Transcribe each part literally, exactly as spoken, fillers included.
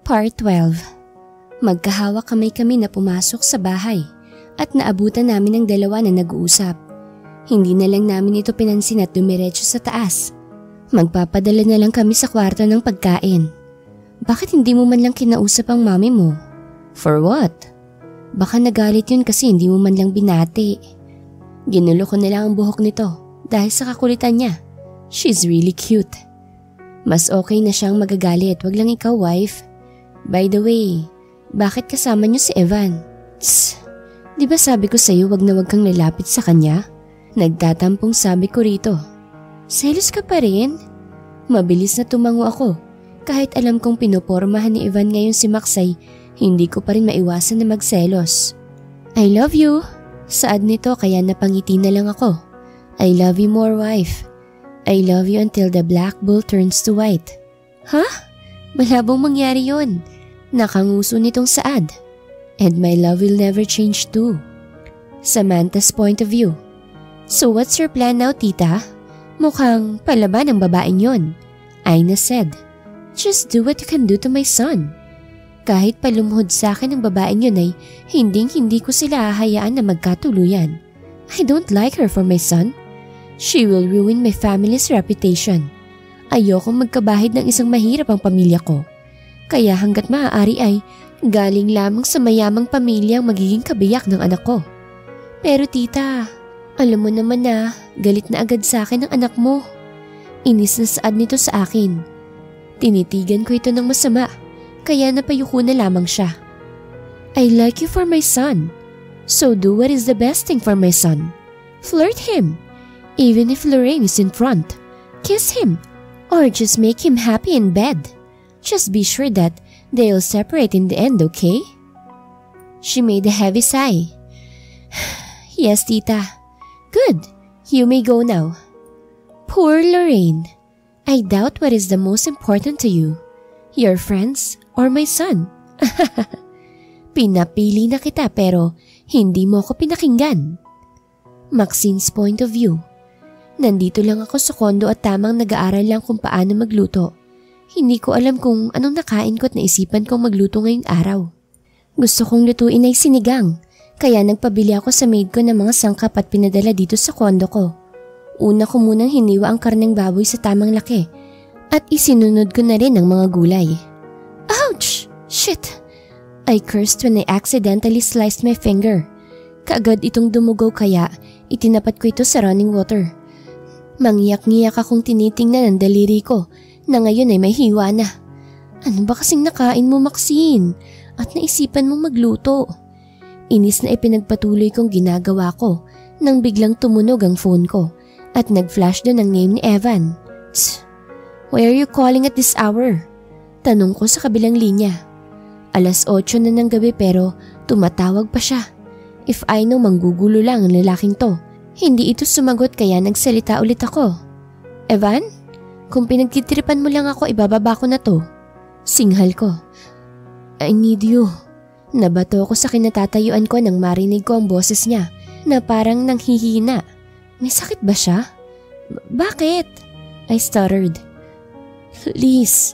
Part twelve. Magkahawak kamay-kami na pumasok sa bahay at naabutan namin ang dalawa na nag-uusap. Hindi na lang namin ito pinansin at dumiretso sa taas. Magpapadala na lang kami sa kwarto ng pagkain. Bakit hindi mo man lang kinausap ang mami mo? For what? Baka nagalit yun kasi hindi mo man lang binati. Ginulo ko na lang ang buhok nito dahil sa kakulitan niya. She's really cute. Mas okay na siyang magagalit, wag lang ikaw, wife. By the way, bakit kasama niyo si Evan? Tss, di ba sabi ko sa'yo wag na wag kang lalapit sa kanya? Nagtatampong sabi ko rito. Selos ka pa rin? Mabilis na tumango ako. Kahit alam kong pinopormahan ni Evan ngayon si Maxay, hindi ko pa rin maiwasan na magselos. I love you. Saad nito kaya napangiti na lang ako. I love you more, wife. I love you until the black bull turns to white. Ha? Huh? Malabong mangyari yun. Nakanguso nitong Saad. And my love will never change too. Samantha's point of view. So what's your plan now, tita? Mukhang palaban ang babaeng yon. Aina said. Just do what you can do to my son. Kahit palumuhod sa akin ang babaeng yun ay hinding-hindi ko sila hahayaan na magkatuluyan. I don't like her for my son. She will ruin my family's reputation. Ayokong magkabahid ng isang mahirap ang pamilya ko. Kaya hanggat maaari ay galing lamang sa mayamang pamilya ang magiging kabiyak ng anak ko. Pero tita, alam mo naman na galit na agad sa akin ang anak mo. Inis na saad nito sa akin. Tinitigan ko ito ng masama, kaya napayuko na lamang siya. I like you for my son. So do what is the best thing for my son. Flirt him. Even if Lorraine is in front. Kiss him. Or just make him happy in bed. Just be sure that they'll separate in the end, okay? She made a heavy sigh. Yes, tita. Good. You may go now. Poor Lorraine. I doubt what is the most important to you. Your friends or my son? Pinapili na kita pero hindi mo ako pinakinggan. Maxine's point of view. Nandito lang ako sa kondo at tamang nag-aaral lang kung paano magluto. Hindi ko alam kung anong nakain ko at naisipan kong magluto ngayong araw. Gusto kong lutuin ay sinigang, kaya nagpabili ako sa maid ko ng mga sangkap at pinadala dito sa kondo ko. Una ko munang hiniwa ang karneng baboy sa tamang laki at isinunod ko na rin ang mga gulay. Ouch! Shit! I cursed when I accidentally sliced my finger. Kaagad itong dumugaw kaya itinapat ko ito sa running water. Mangyak-ngiyak akong tinitingnan ang daliri ko na ngayon ay may hiwa na. Ano ba kasing nakain mo, Maxine? At naisipan mong magluto? Inis na ipinagpatuloy kong ginagawa ko nang biglang tumunog ang phone ko at nag-flash doon ang name ni Evan. Tss, why are you calling at this hour? Tanong ko sa kabilang linya. Alas otso na ng gabi pero tumatawag pa siya. If I know manggugulo lang ang lalaking to, hindi ito sumagot kaya nagsalita ulit ako. Evan? Kung pinagtitripan mo lang ako, ibababa ko na to. Singhal ko. I need you. Nabato ko sa kinatatayuan ko nang marinig ko ang boses niya na parang nanghihina. May sakit ba siya? B- bakit? I stuttered. Please.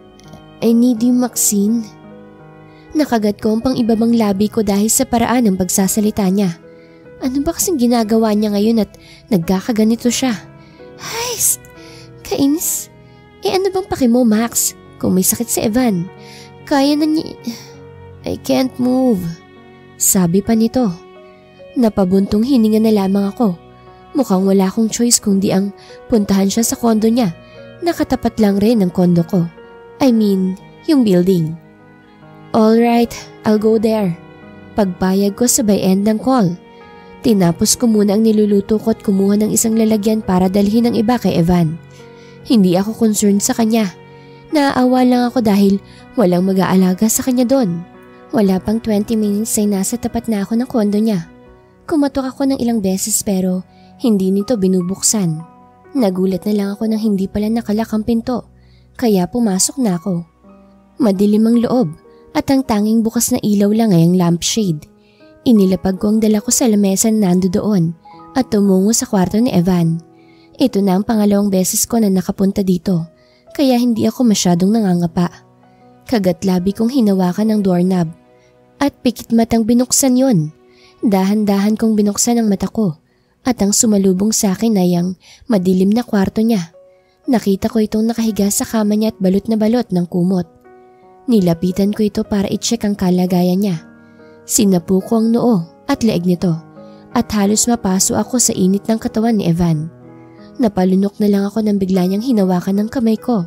I need you, Maxine. Nakagat ko ang pang-ibabang labi ko dahil sa paraan ng pagsasalita niya. Ano ba kasing ginagawa niya ngayon at nagkakaganito siya? Ay, kainis. Eh ano bang paki mo, Max? Kung may sakit si Evan, kaya na niya... I can't move. Sabi pa nito. Napabuntong hininga na lamang ako. Mukhang wala akong choice kundi ang puntahan siya sa kondo niya. Nakatapat lang rin ang kondo ko. I mean, yung building. Alright, I'll go there. Pagpayag ko sabay end ng call. Tinapos ko muna ang niluluto ko at kumuha ng isang lalagyan para dalhin ang iba kay Evan. Hindi ako concerned sa kanya. Naaawa lang ako dahil walang mag-aalaga sa kanya doon. Wala pang twenty minutes ay nasa tapat na ako ng kondo niya. Kumatok ako ng ilang beses pero hindi nito binubuksan. Nagulat na lang ako nang hindi pala nakalak ang pinto, kaya pumasok na ako. Madilim ang loob at ang tanging bukas na ilaw lang ay ang lampshade. Inilapag ko ang dala ko sa lamesa na nando doon at tumungo sa kwarto ni Evan. Ito na ang pangalawang beses ko na nakapunta dito, kaya hindi ako masyadong nangangapa. Kagat-labi kong hinawakan ng doorknob at pikit matang binuksan yon. Dahan-dahan kong binuksan ang mata ko at ang sumalubong sa akin ay ang madilim na kwarto niya. Nakita ko itong nakahiga sa kama niya at balot na balot ng kumot. Nilapitan ko ito para i-check ang kalagayan niya. Sinapu ko ang noo at leeg nito at halos mapaso ako sa init ng katawan ni Evan. Napalunok na lang ako nang bigla niyang hinawakan ng kamay ko.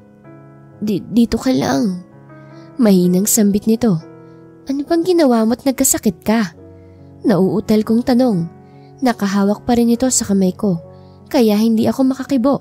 D- dito ka lang. Mahinang sambit nito. Ano bang ginawa mo't nagkasakit ka? Nauutal kong tanong. Nakahawak pa rin ito sa kamay ko kaya hindi ako makakibo.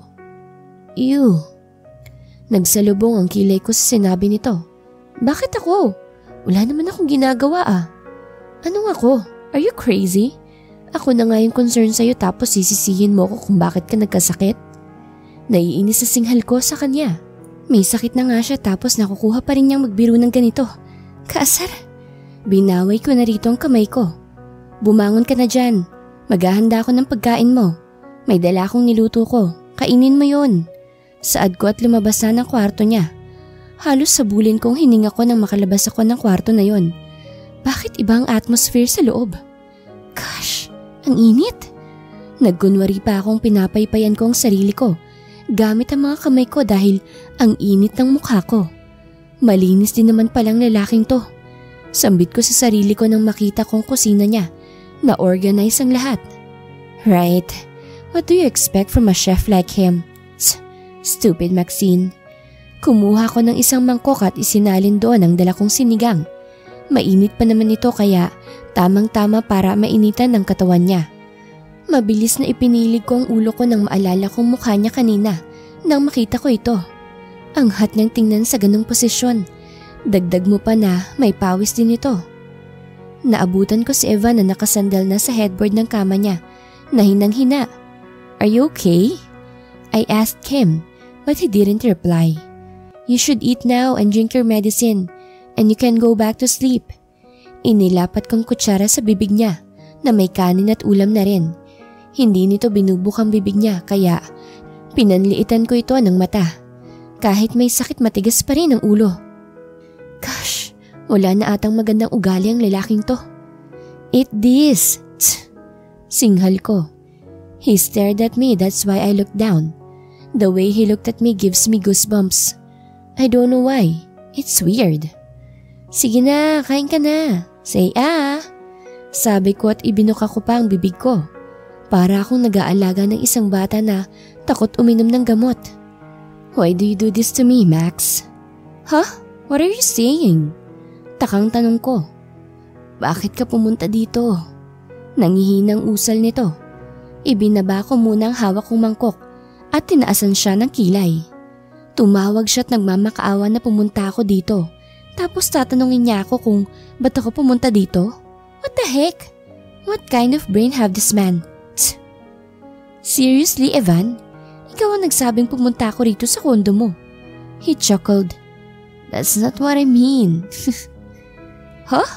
Ew. Nagsalubong ang kilay ko sa sinabi nito. Bakit ako? Wala naman akong ginagawa ah. Anong ako? Are you crazy? Ako na nga yung concern sa'yo tapos sisisihin mo ko kung bakit ka nagkasakit? Naiinis sa singhal ko sa kanya. May sakit na nga siya tapos nakukuha pa rin niyang magbiro ng ganito. Kaasar. Binaway ko na rito ang kamay ko. Bumangon ka na dyan. Maghahanda ako ng pagkain mo. May dala akong niluto ko. Kainin mo yon. Saad ko at lumabas na ng kwarto niya. Halos sabulin kong hininga ko nang makalabas ako ng kwarto na yon. Bakit iba ang atmosphere sa loob? Gosh, ang init. Nagkunwari pa akong pinapaypayan ko ang sarili ko gamit ang mga kamay ko dahil ang init ng mukha ko. Malinis din naman palang lalaking to. Sambit ko sa sarili ko nang makita kong kusina niya na organize ang lahat. Right, what do you expect from a chef like him? Stupid Maxine. Kumuha ko ng isang mangkok at isinalin doon ang dala kong sinigang. Mainit pa naman ito kaya tamang-tama para mainitan ng katawan niya. Mabilis na ipinilig ko ang ulo ko nang maalala kong mukha niya kanina nang makita ko ito. Ang hot niyang tingnan sa ganong posisyon. Dagdag mo pa na may pawis din ito. Naabutan ko si Evan na nakasandal na sa headboard ng kama niya na hinang-hina. Are you okay? I asked him. But he didn't reply. You should eat now and drink your medicine and you can go back to sleep. Inilapat kong kutsara sa bibig niya na may kanin at ulam na rin. Hindi nito binubukang bibig niya kaya pinanliitan ko ito ng mata. Kahit may sakit matigas pa rin ang ulo. Gosh, wala na atang magandang ugali ang lalaking to. Eat this. Tsk. Singhal ko. He stared at me, that's why I looked down. The way he looked at me gives me goosebumps. I don't know why. It's weird. Sige na, kain ka na. Say ah. Sabi ko at ibinuka ko pa ang bibig ko. Para akong nag-aalaga ng isang bata na takot uminom ng gamot. Why do you do this to me, Max? Huh? What are you saying? Takang tanong ko. Bakit ka pumunta dito? Nangihinang usal nito. Ibinaba ko muna ang hawak kong mangkok at tinaasan siya ng kilay. Tumawag siya at nagmamakaawa na pumunta ako dito. Tapos tatanungin niya ako kung ba't ako pumunta dito? What the heck? What kind of brain have this man? Tsk. Seriously, Evan? Ikaw ang nagsabing pumunta ako rito sa kondo mo. He chuckled. That's not what I mean. Huh?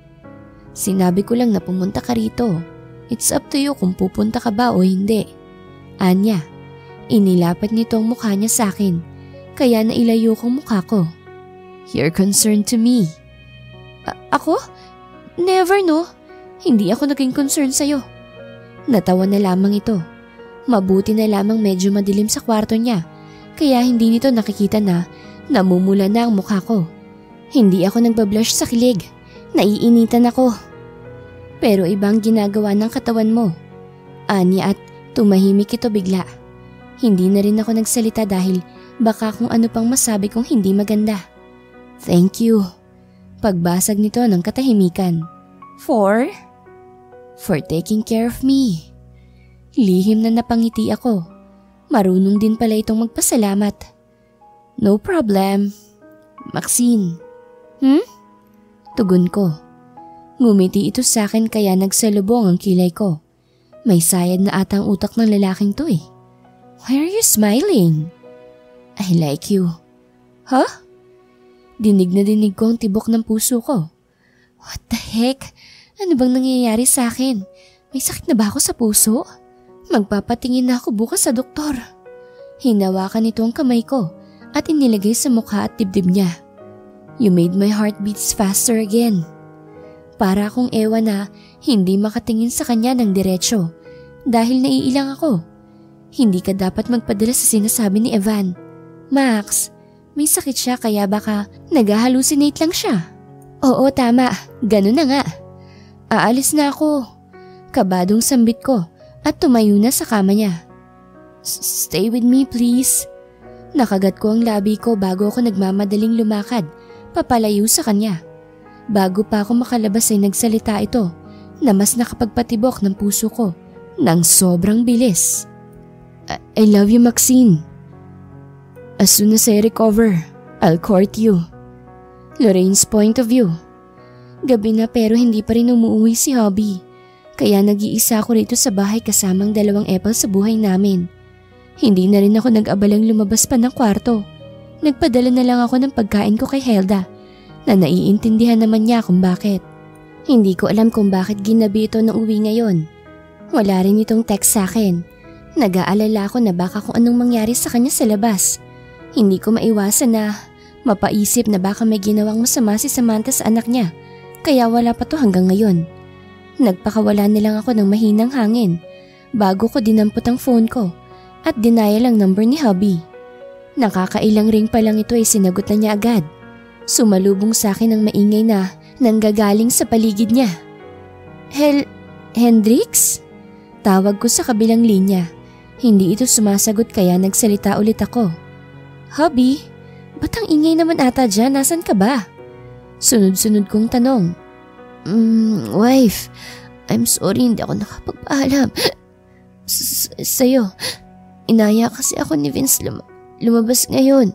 Sinabi ko lang na pumunta ka rito. It's up to you kung pupunta ka ba o hindi. Anya. Inilapat nito ang mukha niya sa akin, kaya nailayo kong mukha ko. You're concerned to me. A- ako? Never no. Hindi ako naging concern sa'yo. Natawa na lamang ito. Mabuti na lamang medyo madilim sa kwarto niya, kaya hindi nito nakikita na namumula na ang mukha ko. Hindi ako nagbablush sa kilig. Naiinitan ako. Pero ibang ginagawa ng katawan mo. Anya at tumahimik ito bigla. Hindi na rin ako nagsalita dahil baka kung ano pang masabi kong hindi maganda. Thank you. Pagbasag nito ng katahimikan. For? For taking care of me. Lihim na napangiti ako. Marunong din pala itong magpasalamat. No problem. Maxine. Hmm? Tugon ko. Ngumiti ito sa akin kaya nagsalubong ang kilay ko. May sayad na atang utak ng lalaking to eh. Why are you smiling? I like you. Huh? Dinig na dinig ko ang tibok ng puso ko. What the heck? Ano bang nangyayari sa akin? May sakit na ba ako sa puso? Magpapatingin na ako bukas sa doktor. Hinawakan nito ang kamay ko at inilagay sa mukha at dibdib niya. You made my heart beats faster again. Para akong ewan na hindi makatingin sa kanya ng diretsyo dahil naiilang ako. Hindi ka dapat magpadala sa sinasabi ni Evan. Max, may sakit siya kaya baka nag-hallucinate lang siya. Oo, tama. Ganun na nga. Aalis na ako. Kabadong sambit ko at tumayo na sa kama niya. Stay with me please. Nakagat ko ang labi ko bago ako nagmamadaling lumakad papalayo sa kanya. Bago pa ako makalabas ay nagsalita ito na mas nakapagpatibok ng puso ko ng sobrang bilis. I, I love you, Maxine. As soon as I recover, I'll court you. Lorraine's point of view. Gabi na pero hindi pa rin umuwi si Hobby. Kaya nag-iisa ako rito sa bahay kasamang dalawang apple sa buhay namin. Hindi na rin ako nag-abalang lumabas pa ng kwarto. Nagpadala na lang ako ng pagkain ko kay Helda na naiintindihan naman niya kung bakit. Hindi ko alam kung bakit ginabi ito nung uwi ngayon. Wala rin itong text sa akin. Nag-aalala ako na baka kung anong mangyari sa kanya sa labas. Hindi ko maiwasan na mapaisip na baka may ginawang masama si Samantha sa anak niya. Kaya wala pa to hanggang ngayon. Nagpakawala na lang ako ng mahinang hangin bago ko dinampot ang phone ko at dinaya lang number ni Hubby. Nakakailang ring pa lang ito ay sinagot na niya agad. Sumalubong sa akin ng maingay na nanggagaling sa paligid niya. Hel... Hendrix? Tawag ko sa kabilang linya. Hindi ito sumasagot kaya nagsalita ulit ako. Hubby, ba't ang ingay naman ata dyan? Nasaan ka ba? Sunod-sunod kong tanong. Mm, wife, I'm sorry hindi ako nakapagpaalam. S- sa'yo, inaya kasi ako ni Vince lum- lumabas ngayon.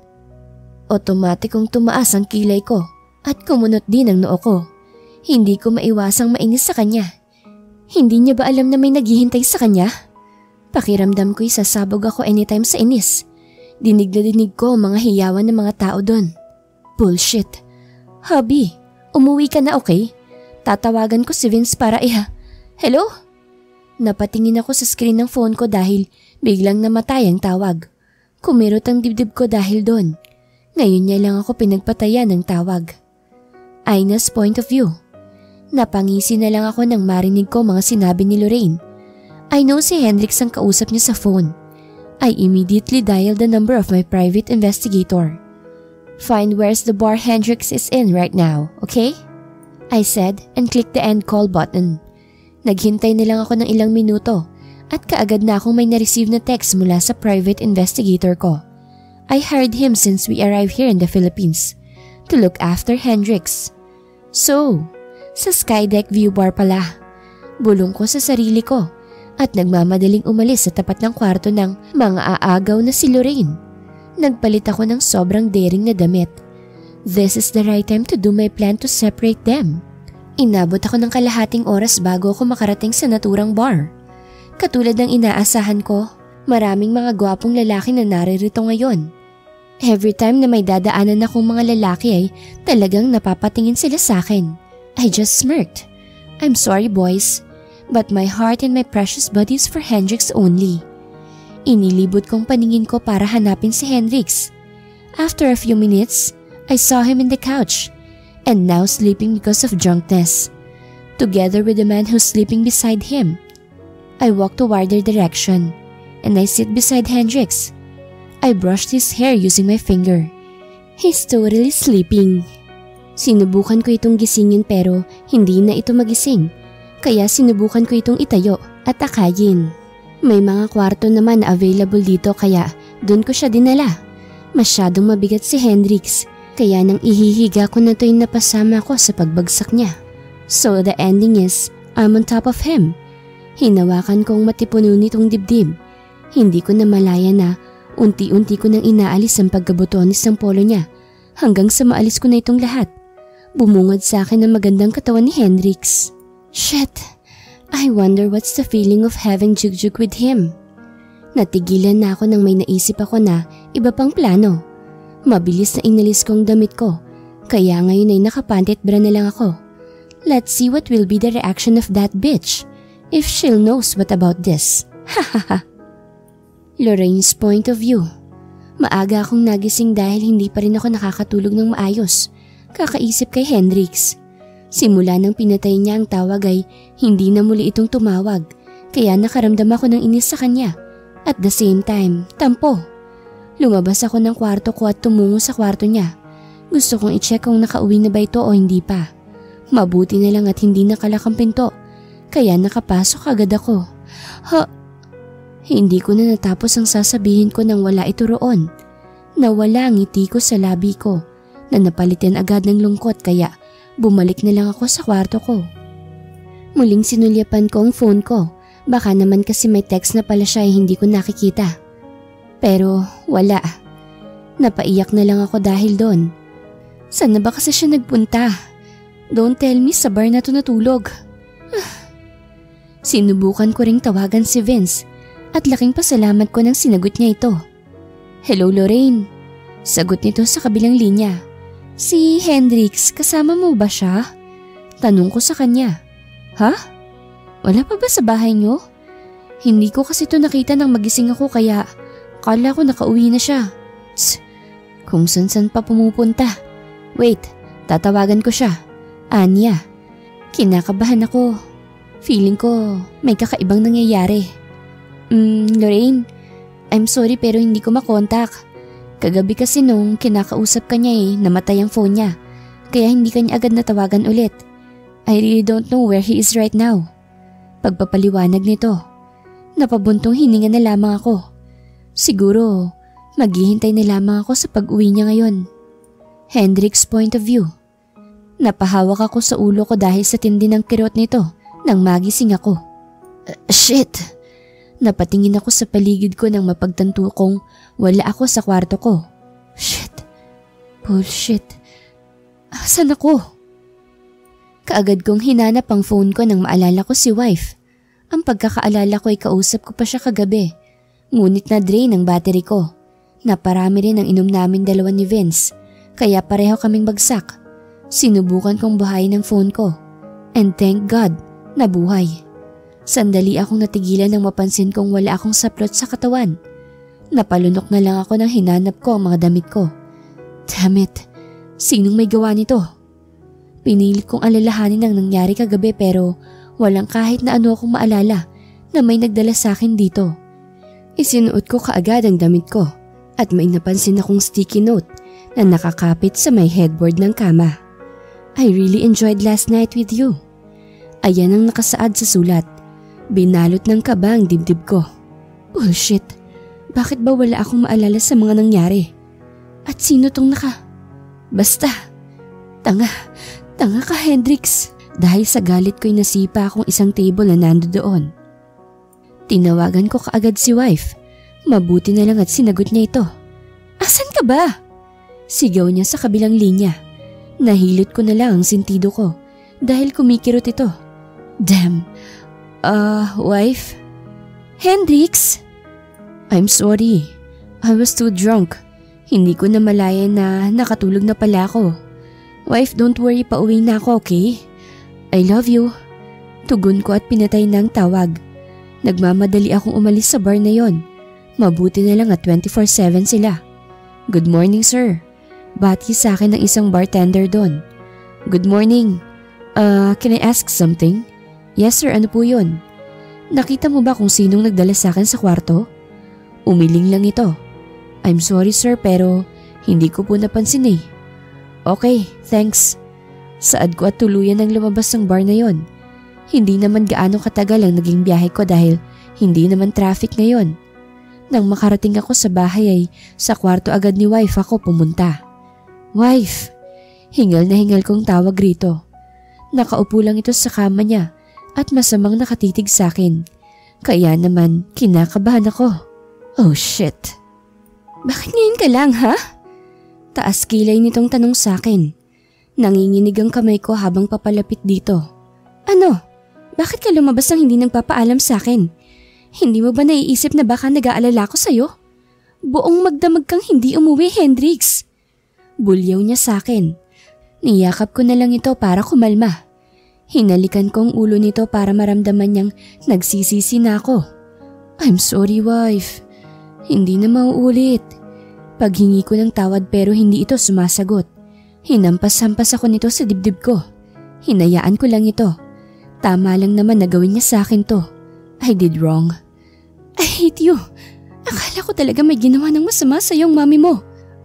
Otomatikong tumaas ang kilay ko at kumunot din ang noo ko. Hindi ko maiwasang mainis sa kanya. Hindi niya ba alam na may naghihintay sa kanya? Pakiramdam ko'y sasabog ako anytime sa inis. Dinig na dinig ko mga hiyawan ng mga tao doon. Bullshit. Hubby, umuwi ka na okay? Tatawagan ko si Vince para iha. Hello? Napatingin ako sa screen ng phone ko dahil biglang namatay ang tawag. Kumirot ang dibdib ko dahil doon. Ngayon niya lang ako pinagpatayan ng tawag. Aina's point of view. Napangisi na lang ako nang marinig ko mga sinabi ni Lorraine. I know si Hendrix ang kausap niya sa phone. I immediately dialed the number of my private investigator. Find where's the bar Hendrix is in right now, okay? I said and clicked the end call button. Naghintay na lang ako ng ilang minuto at kaagad na akong may na-receive na text mula sa private investigator ko. I hired him since we arrived here in the Philippines to look after Hendrix. So, sa Skydeck View Bar pala. Bulong ko sa sarili ko at nagmamadaling umalis sa tapat ng kwarto ng mga aagaw na si Lorraine. Nagpalit ako ng sobrang daring na damit. This is the right time to do my plan to separate them. Inabot ako ng kalahating oras bago ako makarating sa naturang bar. Katulad ng inaasahan ko, maraming mga gwapong lalaki na naririto ngayon. Every time na may dadaanan akong mga lalaki ay talagang napapatingin sila sa akin. I just smirked. I'm sorry boys, but my heart and my precious body is for Hendrix only. Inilibot kong paningin ko para hanapin si Hendrix. After a few minutes, I saw him in the couch and now sleeping because of drunkenness, together with the man who's sleeping beside him. I walked toward their direction and I sit beside Hendrix. I brushed his hair using my finger. He's totally sleeping. Sinubukan ko itong gisingin pero hindi na ito magising, kaya sinubukan ko itong itayo at akayin. May mga kwarto naman na available dito kaya doon ko siya dinala. Masyadong mabigat si Hendrix, kaya nang ihihiga ko na ito'y napasama ko sa pagbagsak niya. So the ending is, I'm on top of him. Hinawakan kong matipuno nitong dibdib. Hindi ko na malaya na unti-unti ko nang inaalis ang pagkabutonis ng polo niya hanggang sa maalis ko na itong lahat. Bumungad sa akin ang magandang katawan ni Hendrix. Shit, I wonder what's the feeling of having jugjug with him. Natigilan na ako nang may naisip ako na iba pang plano. Mabilis na inalis kong damit ko, kaya ngayon ay nakapantit bra na lang ako. Let's see what will be the reaction of that bitch if she'll knows what about this. Hahaha. Lorraine's point of view. Maaga akong nagising dahil hindi pa rin ako nakakatulog ng maayos. Kakaisip kay Hendrix. Simula nang pinatay niya ang tawag ay hindi na muli itong tumawag, kaya nakaramdam ako ng inis sa kanya. At the same time, tampo. Lumabas ako ng kwarto ko at tumungo sa kwarto niya. Gusto kong i-check kung nakauwi na ba ito o hindi pa. Mabuti na lang at hindi nakalak ang pinto, kaya nakapasok agad ako. Ha? Hindi ko na natapos ang sasabihin ko nang wala ito roon. Nawala ang ngiti ko sa labi ko na napalitan agad ng lungkot, kaya bumalik na lang ako sa kwarto ko. Muling sinulyapan ko ang phone ko. Baka naman kasi may text na pala siya ay hindi ko nakikita. Pero wala. Napaiyak na lang ako dahil doon. Saan na ba kasi siya nagpunta? Don't tell me sa bar na to natulog. Sinubukan ko ring tawagan si Vince at laking pasalamat ko nang sinagot niya ito. Hello Lorraine. Sagot nito sa kabilang linya. Si Hendrix, kasama mo ba siya? Tanong ko sa kanya. Ha? Wala pa ba sa bahay niyo? Hindi ko kasi ito nakita nang magising ako kaya kala ko nakauwi na siya. Tss, kung san-san pa pumupunta. Wait, tatawagan ko siya. Anya. Kinakabahan ako. Feeling ko may kakaibang nangyayari. Hmm, Lorraine, I'm sorry pero hindi ko makontak. Kagabi kasi nung kinakausap ka niya eh, namatay ang phone niya. Kaya hindi ka niya agad natawagan ulit. I really don't know where he is right now. Pagpapaliwanag nito, napabuntong hininga na lamang ako. Siguro, maghihintay na lamang ako sa pag-uwi niya ngayon. Hendrix point of view. Napahawak ako sa ulo ko dahil sa tindi ng kirot nito nang magising ako. Uh, shit! Napatingin ako sa paligid ko nang mapagtanto kong wala ako sa kwarto ko. Shit! Bullshit! Asan ako? Kaagad kong hinanap ang phone ko nang maalala ko si wife. Ang pagkakaalala ko ay kausap ko pa siya kagabi. Ngunit na-drain ang battery ko. Naparami rin ang inom namin dalawa ni Vince, kaya pareho kaming bagsak. Sinubukan kong buhayin ang phone ko. And thank God, nabuhay. Sandali akong natigilan nang mapansin kong wala akong saplot sa katawan. Napalunok na lang ako nang hinanap ko ang mga damit ko. Damn it, sinong may gawa nito? Pinilit kong alalahanin ang nangyari kagabi pero walang kahit na ano akong maalala na may nagdala sa akin dito. Isinuot ko kaagad ang damit ko at may napansin akong sticky note na nakakapit sa may headboard ng kama. I really enjoyed last night with you. Ayan ang nakasaad sa sulat. Binalot ng kaba ang dibdib ko. Bullshit. Bakit ba wala akong maalala sa mga nangyari? At sino tong naka... Basta. Tanga. Tanga ka, Hendrix. Dahil sa galit ko'y nasipa akong isang table na nando doon. Tinawagan ko kaagad si wife. Mabuti na lang at sinagot niya ito. Asan ka ba? Sigaw niya sa kabilang linya. Nahilot ko na lang ang sentido ko dahil kumikirot ito. Damn. Uh, wife? Hendrix? I'm sorry. I was too drunk. Hindi ko na malaya na nakatulog na pala ako. Wife, don't worry, pauwi na ako, okay? I love you. Tugon ko at pinatay na ang tawag. Nagmamadali akong umalis sa bar na yon. Mabuti na lang at twenty-four seven sila. Good morning, sir. Bati sa akin ng isang bartender doon. Good morning. Uh, can I ask something? Yes sir, ano po yun? Nakita mo ba kung sinong nagdala sa akin sa kwarto? Umiling lang ito. I'm sorry sir pero hindi ko po napansin eh. Okay, thanks. Saad ko at tuluyan ang lumabas ng bar na yon. Hindi naman gaano katagal ang naging biyahe ko dahil hindi naman traffic ngayon. Nang makarating ako sa bahay ay sa kwarto agad ni wife ako pumunta. Wife! Hingal na hingal kong tawag rito. Nakaupo lang ito sa kama niya at masamang nakatitig sa akin. Kaya naman kinakabahan ako. Oh shit! Bakit ngayon ka lang ha? Taas kilay nitong tanong sa akin. Nanginginig ang kamay ko habang papalapit dito. Ano? Bakit ka lumabas nang hindi nagpapaalam sa akin? Hindi mo ba naiisip na baka nag-aalala ko sa'yo? Buong magdamag kang hindi umuwi, Hendrix. Bulyaw niya sa akin. Niyakap ko na lang ito para kumalma. Hinalikan ko ang ulo nito para maramdaman niyang nagsisisi na ako. I'm sorry, wife. Hindi na mauulit. Paghingi ko ng tawad pero hindi ito sumasagot. Hinampas-hampas ako nito sa dibdib ko. Hinayaan ko lang ito. Tama lang naman na gawin niya sa akin to. I did wrong. I hate you. Akala ko talaga may ginawa ng masama sa iyong mami mo.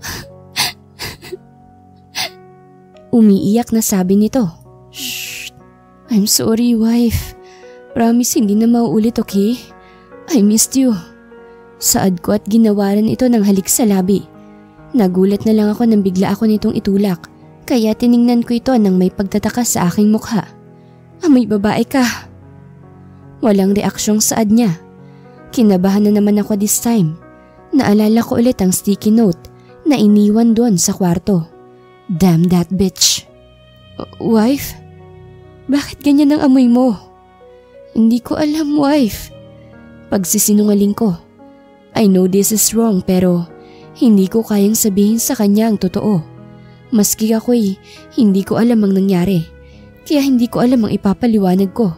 Umiiyak na sabi nito. Shh. I'm sorry, wife. Promise hindi na mauulit, okay? I missed you. Saad ko at ginawaran ito ng halik sa labi. Nagulat na lang ako nang bigla ako nitong itulak. Kaya tiningnan ko ito nang may pagtataka sa aking mukha. Amoy babae ka. Walang reaksyong saad niya. Kinabahan na naman ako this time. Naalala ko ulit ang sticky note na iniwan doon sa kwarto. Damn that bitch. Wife? Bakit ganyan ang amoy mo? Hindi ko alam, wife. Pagsisinungaling ko. I know this is wrong pero hindi ko kayang sabihin sa kanya ang totoo. Maski ako'y hindi ko alam ang nangyari. Kaya hindi ko alam ang ipapaliwanag ko.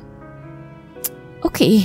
Okay.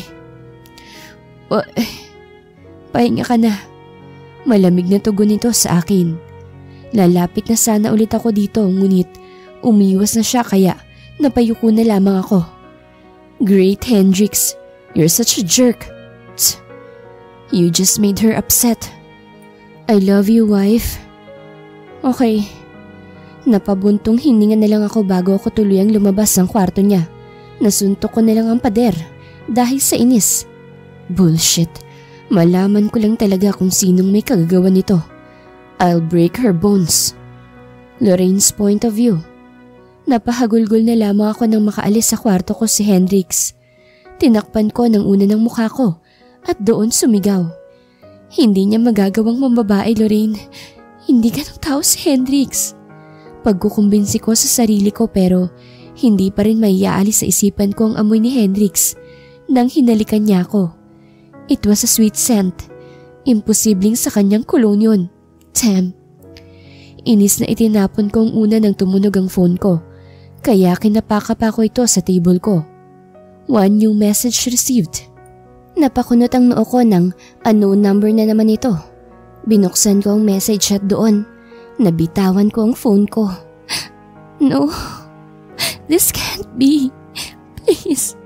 Uh, pahinga ka na. Malamig na tugon nito sa akin. Lalapit na sana ulit ako dito ngunit umiwas na siya kaya napayuko na lamang ako. Great Hendrix, you're such a jerk. Tsk. You just made her upset. I love you, wife. Okay. Napabuntong hininga na lang ako bago ako tuluyang lumabas ng kwarto niya. Nasuntok ko na lang ang pader dahil sa inis. Bullshit. Malaman ko lang talaga kung sinong may kagagawa nito. I'll break her bones. Lorraine's point of view. Napahagulgol na lamang ako nang makaalis sa kwarto ko si Hendrix. Tinakpan ko ng una ng mukha ko at doon sumigaw. Hindi niya magagawang mambabae, Lorraine. Hindi ganong tao si Hendrix. Pagkukumbinsi ko sa sarili ko pero hindi pa rin maiaalis sa isipan ko ang amoy ni Hendrix nang hinalikan niya ako. It was a sweet scent. Imposibleng sa kanyang cologne yun. Damn. Inis na itinapon ko ang una nang tumunog ang phone ko. Kaya kinapaka pa ko ito sa table ko. One new message received. Napakunot ang noo ko ng unknown number na naman ito. Binuksan ko ang message at doon. Nabitawan ko ang phone ko. No. This can't be. Please.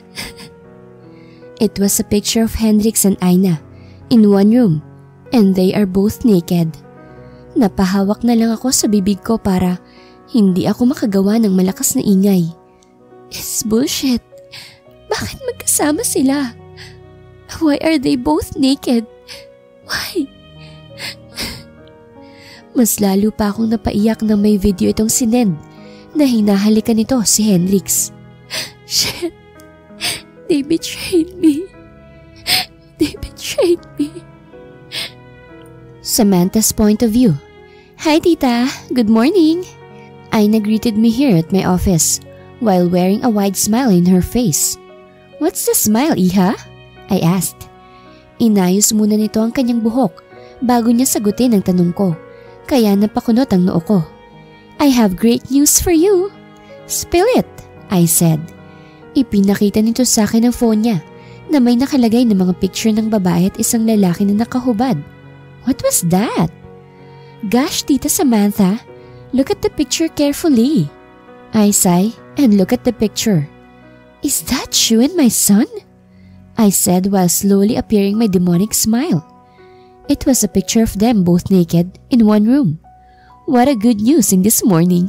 It was a picture of Hendrix and Aina in one room and they are both naked. Napahawak na lang ako sa bibig ko para hindi ako makagawa ng malakas na ingay. It's bullshit. Bakit magkasama sila? Why are they both naked? Why? Mas lalo pa akong napaiyak na may video itong sinend na hinahalikan nito si Hendrix. Shit. They betrayed me. They betrayed me. Samantha's point of view. Hi, Tita. Good morning. Aina greeted me here at my office while wearing a wide smile in her face. What's the smile, Iha? I asked. Inayos muna nito ang kanyang buhok bago niya sagutin ang tanong ko, kaya napakunot ang noo ko. I have great news for you. Spill it, I said. Ipinakita nito sa akin ang phone niya na may nakalagay na mga picture ng babae at isang lalaki na nakahubad. What was that? Gosh, Tita Samantha, look at the picture carefully. I sigh and look at the picture. Is that you and my son? I said while slowly appearing my demonic smile. It was a picture of them both naked in one room. What a good news in this morning.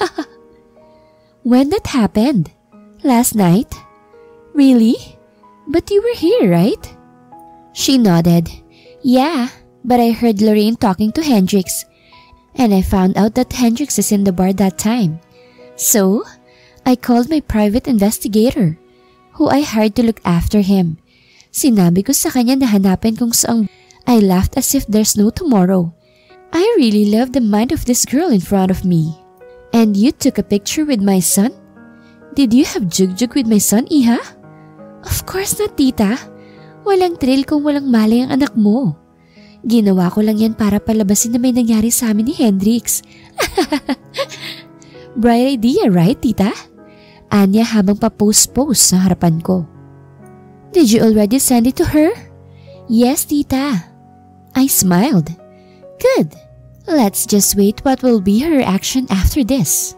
When that happened? Last night? Really? But you were here, right? She nodded. Yeah, but I heard Lorraine talking to Hendrix. And I found out that Hendrix is in the bar that time. So, I called my private investigator, who I hired to look after him. Sinabi ko sa kanya na hanapin kung saan. I laughed as if there's no tomorrow. I really love the mind of this girl in front of me. And you took a picture with my son? Did you have jugjug with my son, Iha? Of course not, Tita. Walang thrill kung walang malay ang anak mo. Ginawa ko lang yan para palabasin na may nangyari sa amin ni Hendrix. Bright idea, right, Tita? Anya habang pa-post-post sa harapan ko. Did you already send it to her? Yes, Tita. I smiled. Good. Let's just wait what will be her reaction after this.